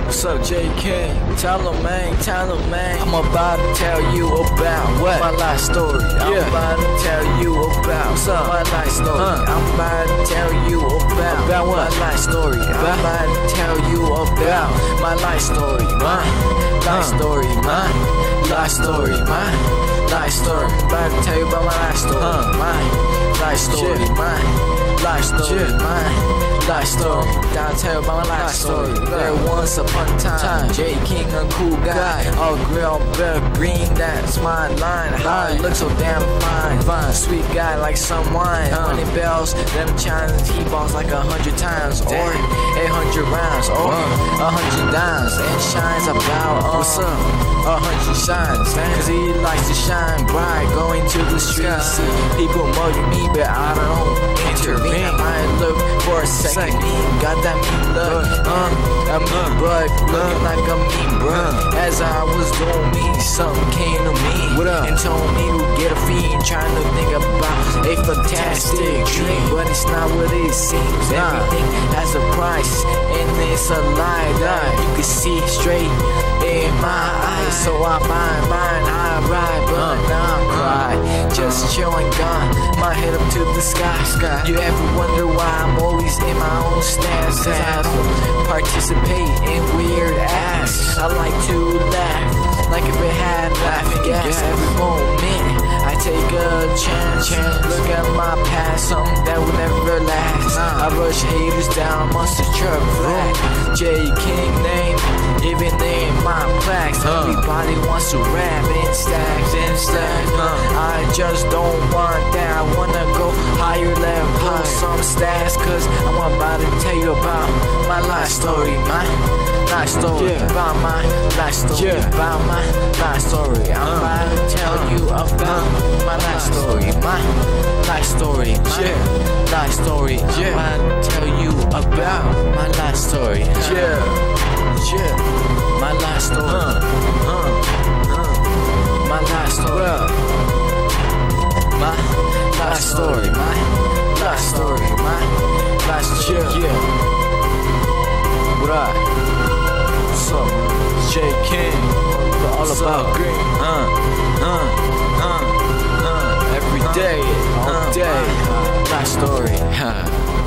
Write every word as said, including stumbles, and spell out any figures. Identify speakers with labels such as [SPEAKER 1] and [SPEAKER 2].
[SPEAKER 1] What's up, J King? Tell him, man, tell him, man. I'm about to tell you about what? My life story. I'm yeah. about to tell you about what's up? My life story. Huh. I'm about to tell you about about what? My life story. About? I'm about to tell you about my life story. My life huh. story. My life story. My life story. I'm about to tell you about my life story. Huh. My life story. Yeah. My life story. Yeah. My life story. Gotta tell you about my life story. There once upon a time, J King, a cool guy, all grill, better green, that's my line. How it looks so damn fine, fine, sweet guy like some wine. Honey bells, them chimes, he balls like a hundred times, or eight hundred rounds, or a hundred dimes, and shines about. What's up? A hundred shines, cause he likes to shine bright, going to the streets, see people mugging me, but I don't intervene. I might look for a second, got that mean look, uh, a mean bug, looking like a mean bro. As I was doing me, something came to me and told me to get a fiend, trying to think about a fantastic dream, but it's not what it seems. Everything has a price, and it's a lie that you can see straight in my eyes. So I mind, mind, I ride, but now I'm cry, just chilling, gone, my head up to the sky. sky. You ever wonder why I'm always in my own stance? Cause I don't participate in weird acts. I like to laugh, like if it had laughing gas. Every moment I take a chance, chance. Look at my past, something that will never last. I rush haters down, monster truck flat. J King name, even in my plaques. Everybody wants to rap in stacks, in stacks. I just don't want that. I wanna go higher level, some stats, cause I'm about to tell you about my life story, my life story, yeah. about my life story, yeah. about my life story. I'm uh, about to tell uh, you about uh, my life story, my life story, my yeah. life story. Yeah. I'm about to tell you about my life story. Yeah, yeah, my life story, uh, uh, uh, my life story, my life story, my life story, my life story. Yeah, yeah. What up? What's up? J King, all What's about up? Green. Uh, uh, uh, uh. Every day, all uh, day. Uh, life story.